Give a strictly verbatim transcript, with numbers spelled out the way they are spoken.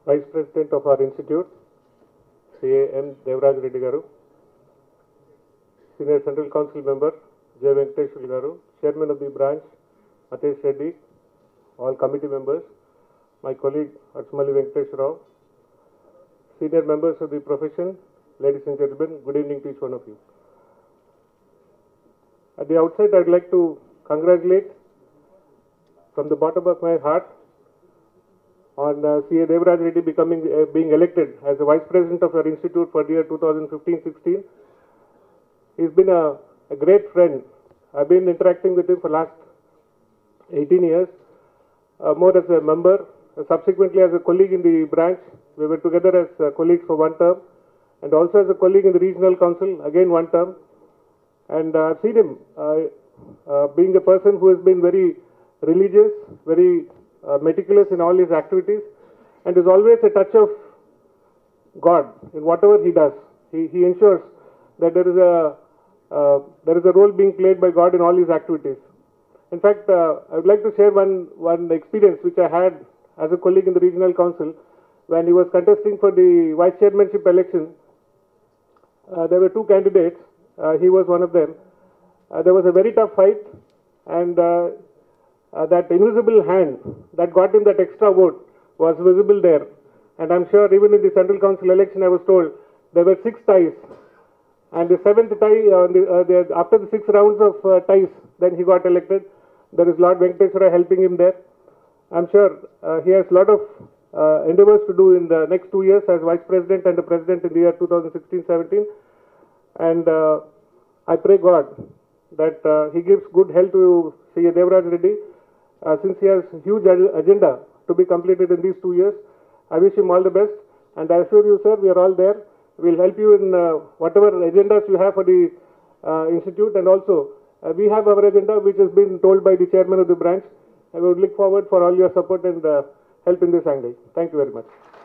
Vice President of our institute, C A M Devaraj Reddy Garu, Senior Central Council Member, J. Venkateshwar Garu, Chairman of the branch, Matesh Reddy, all committee members, my colleague Atsumali Venkateshwar Rao, senior members of the profession, ladies and gentlemen, good evening to each one of you. At the outset, I'd like to congratulate from the bottom of my heart on uh, C A Devaraj Reddy becoming uh, being elected as the Vice President of our institute for the year two thousand fifteen sixteen. He's been a, a great friend. I've been interacting with him for the last eighteen years, uh, more as a member, uh, subsequently as a colleague in the branch. We were together as uh, colleagues for one term, and also as a colleague in the regional council, again one term. And uh, I've seen him uh, uh, being a person who has been very religious, very uh, meticulous in all his activities, and is always a touch of God in whatever he does. He, he ensures that there is a uh, there is a role being played by God in all his activities. In fact, uh, I would like to share one one experience which I had as a colleague in the regional council when he was contesting for the vice chairmanship election. Uh, there were two candidates. Uh, he was one of them. Uh, there was a very tough fight, and uh, uh, that invisible hand that got him that extra vote was visible there. And I'm sure even in the central council election, I was told there were six ties, and the seventh tie, uh, the, uh, the, after the six rounds of uh, ties, then he got elected. There is Lord Venkateshwara helping him there. I'm sure uh, he has a lot of uh, endeavors to do in the next two years as Vice President and the President in the year two thousand sixteen seventeen. And uh, I pray God that uh, he gives good health to C A Devaraj Reddy, uh, since he has a huge agenda to be completed in these two years. I wish him all the best, and I assure you, sir, we are all there. We'll help you in uh, whatever agendas you have for the uh, institute, and also uh, we have our agenda which has been told by the chairman of the branch. I would look forward for all your support and uh, help in this angle. Thank you very much.